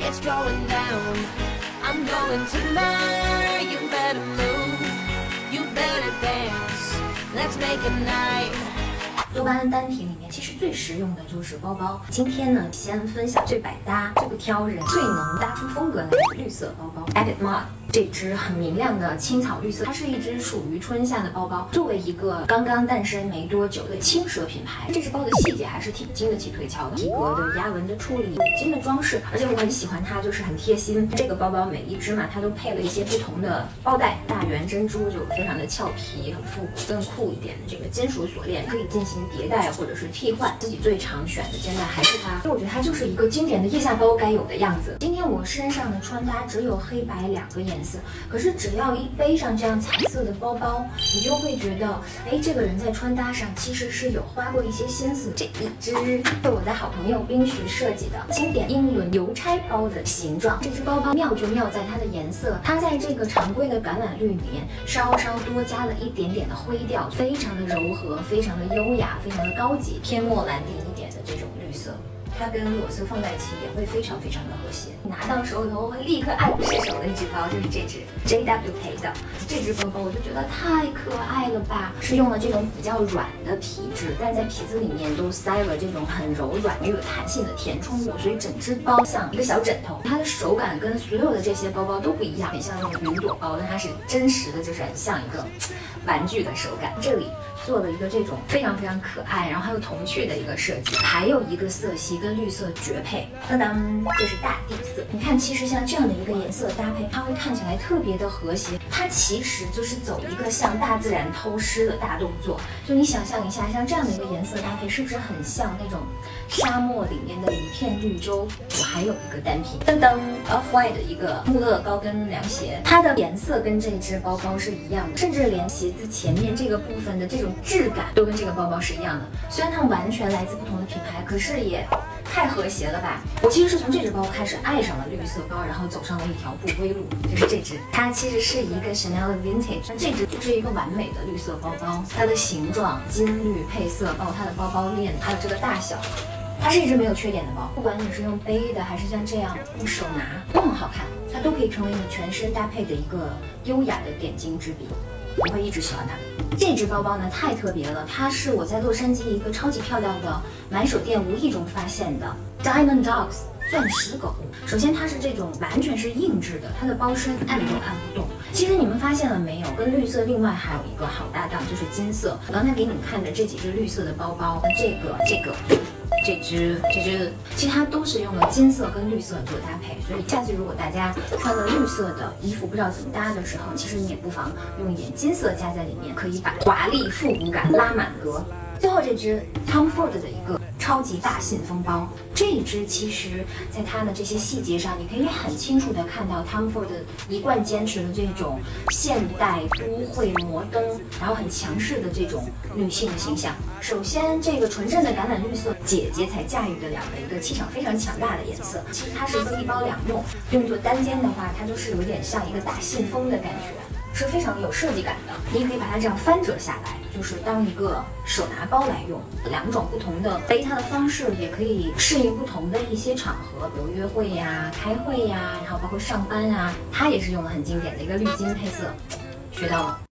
it's going down. I'm going to murder. You better move. You better dance. Let's make a night. 多巴胺单品里面，其实最实用的就是包包。今天呢，先分享最百搭、最不挑人、最能搭出风格来的绿色包包 Abit Mod。这支很明亮的青草绿色，它是一支属于春夏的包包。作为一个刚刚诞生没多久的轻奢品牌，这支包的细节还是挺经得起推敲的。皮革的压纹的处理，五金的装饰，而且我很喜欢它，就是很贴心。这个包包每一支嘛，它都配了一些不同的包带，大圆珍珠就非常的俏皮，很复古。更酷一点的这个金属锁链，可以进行迭代或者是替换。自己最常选的现在还是它，所以我觉得它就是一个经典的腋下包该有的样子。今天我身上的穿搭只有黑白两个颜色，可是只要一背上这样彩色的包包，你就会觉得，哎，这个人在穿搭上其实是有花过一些心思。这一支是我的好朋友冰徐设计的经典英伦邮差包的形状。这支包包妙就妙在它的颜色，它在这个常规的橄榄绿里面稍多加了一点点的灰调，非常的柔和，非常的优雅，非常的高级，偏莫兰迪一点的这种绿色。它跟裸色放在一起也会非常的和谐，拿到手头会立刻爱不释手的一支包，就是这支 JWK 的这支包包，我就觉得太可爱了吧！是用了这种比较软的皮质，但在皮子里面都塞了这种很柔软又有弹性的填充物，所以整只包像一个小枕头。它的手感跟所有的这些包包都不一样，很像那种云朵包，但它是真实的，就是很像一个玩具的手感。这里做了一个这种非常可爱，然后还有童趣的一个设计，还有一个色系跟绿色绝配，当当，这是大地色。你看，其实像这样的一个颜色搭配，它会看起来特别的和谐。它其实就是走一个向大自然偷师的大动作。就你想象一下，像这样的一个颜色搭配，是不是很像那种沙漠里面的一片绿洲？我还有一个单品，噔噔 Off-White 的一个穆勒高跟凉鞋，它的颜色跟这支包包是一样的，甚至连鞋子前面这个部分的这种质感都跟这个包包是一样的。虽然它完全来自不同的品牌，可是也太和谐了吧！我其实是从这只包开始爱上了绿色包，然后走上了一条不归路，就是这只。它其实是一个 Chanel 的 Vintage， 这只就是一个完美的绿色包包，它的形状、金绿配色，包括它的包包链，还有这个大小，它是一只没有缺点的包。不管你是用背的，还是像这样用手拿，都很好看。它都可以成为你全身搭配的一个优雅的点睛之笔。我会一直喜欢它。这只包包呢太特别了，它是我在洛杉矶一个超级漂亮的买手店无意中发现的 Diamond Dogs 钻石狗。首先它是这种完全是硬质的，它的包身按都按不动。其实你们发现了没有，跟绿色另外还有一个好搭档就是金色。我刚才给你们看的这几只绿色的包包，这只，其实它都是用了金色跟绿色做搭配，所以下次如果大家穿了绿色的衣服不知道怎么搭的时候，其实你也不妨用一点金色加在里面，可以把华丽复古感拉满格。最后这只 Tom Ford 的一个超级大信封包，这一支其实在它的这些细节上，你可以很清楚的看到 Tom Ford 一贯坚持的这种现代都会摩登，然后很强势的这种女性的形象。首先，这个纯正的橄榄绿色，姐姐才驾驭得了的一个气场非常强大的颜色。其实它是一包两用，用作单肩的话，它就是有点像一个大信封的感觉。是非常有设计感的，你也可以把它这样翻折下来，就是当一个手拿包来用。两种不同的背它的方式，也可以适应不同的一些场合，比如约会呀、开会呀，然后包括上班啊，它也是用了很经典的一个绿金配色，学到了。